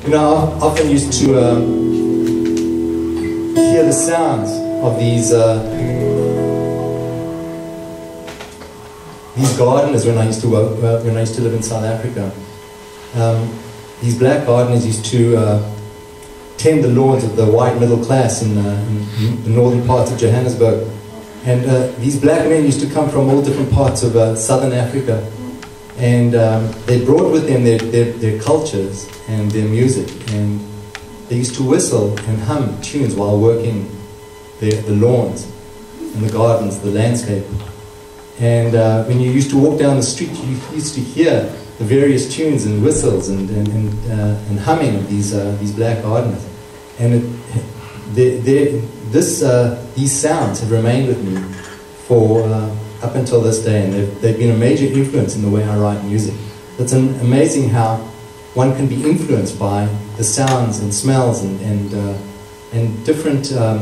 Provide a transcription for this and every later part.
You know, I often used to hear the sounds of these gardeners when I used to live in South Africa. These black gardeners used to tend the lawns of the white middle class in the northern parts of Johannesburg. And these black men used to come from all different parts of southern Africa. And they brought with them their cultures and their music. And they used to whistle and hum tunes while working the lawns and the gardens, the landscape. And when you used to walk down the street, you used to hear the various tunes and whistles and humming of these black gardeners. And these sounds have remained with me for up until this day, and they've been a major influence in the way I write music. It's amazing how one can be influenced by the sounds and smells and different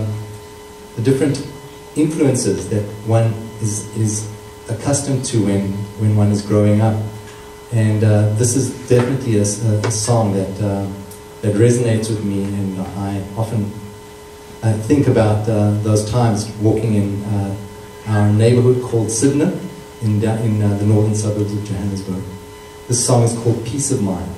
the different influences that one is accustomed to when one is growing up. And this is definitely a song that resonates with me, and I often think about those times walking in our neighborhood called Sydney in the northern suburbs of Johannesburg. This song is called Peace of Mind.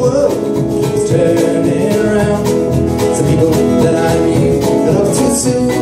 Turning around, some people that I knew got off too soon.